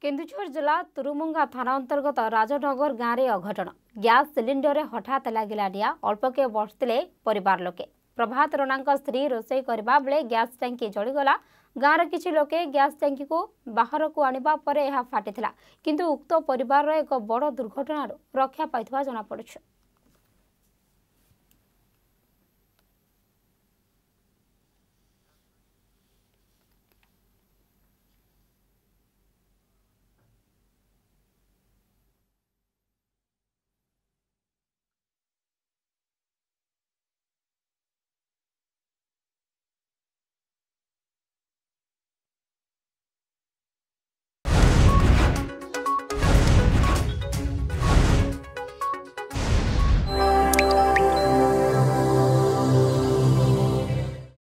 केन्दुझर जिला तुरुमुंगा थाना अंतर्गत राजनगर गाँव में अघटण गैस सिलिंडर हठात लगिला निआ अल्पके बसते परिवार लोके प्रभात रଣା स्त्री रोषे करबा बेले गैस टैंकी जलीगला गाँवर किछि लोके गैस टैंकी को बाहर को आनिबा परे यह फाटिथिला किंतु उक्त परिवार एक बड़ दुर्घटना रक्षा पाइथवा जना पड़ुछ।